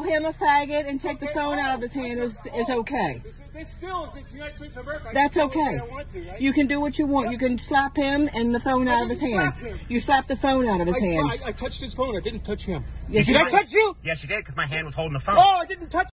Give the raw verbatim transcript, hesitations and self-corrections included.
him a faggot and take okay, the phone out of his hand is is okay. This, this still is this United States of America. That's okay. To, right? You can do what you want. You can slap him and the phone I out of his hand. Slap him. You slapped the phone out of his I hand. I, I touched his phone. I didn't touch him. Yes, did I touch you? Yes, you did, because my hand was holding the phone. Oh, I didn't touch